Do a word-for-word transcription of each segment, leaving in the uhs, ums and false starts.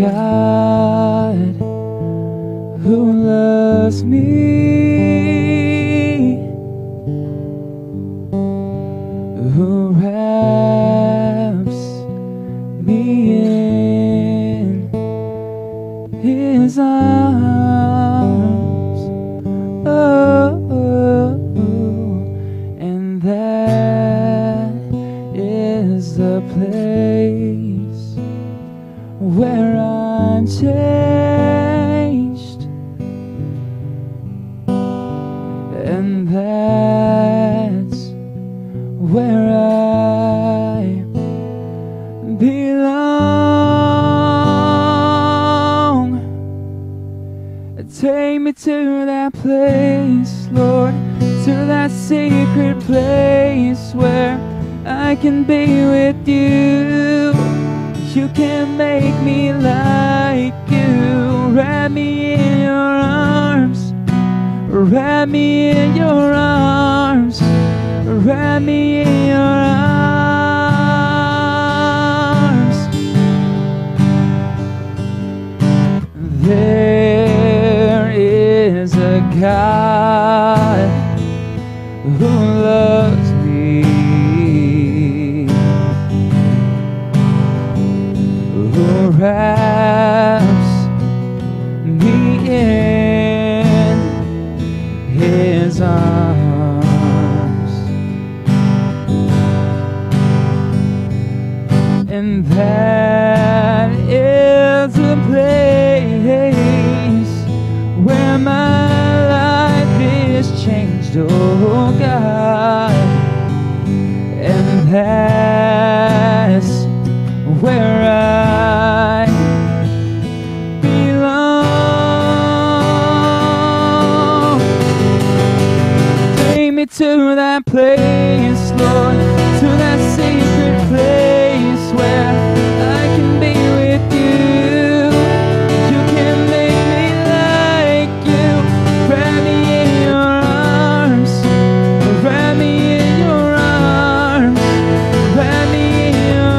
God who loves me, who wraps me in His arms. Oh, oh, oh. And that is the place where I'm changed, and that's where I belong. Take me to that place, Lord, to that secret place where I can be with you. You can make me like you. Wrap me in your arms, wrap me in your arms, wrap me in your arms. There is a God who loves me, who wraps me in His arms, and that is the place where my life is changed, oh God, and that's where I belong. Take me to that place, Lord, to that secret place where I can be with you. You can make me like you. Wrap me in your arms, wrap me in your arms, wrap me in your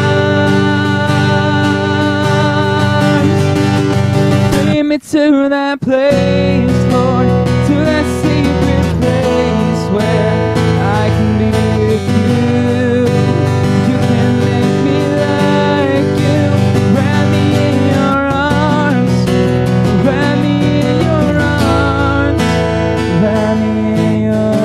arms. Take me to that place, Lord, to that secret place where I can be with you. You can make me like you. Wrap me in your arms, wrap me in your arms, wrap me in your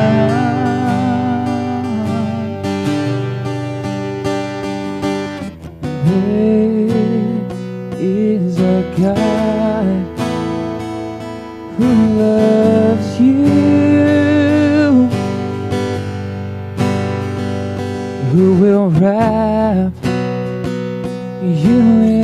arms. There is a God who loves you, who will wrap you in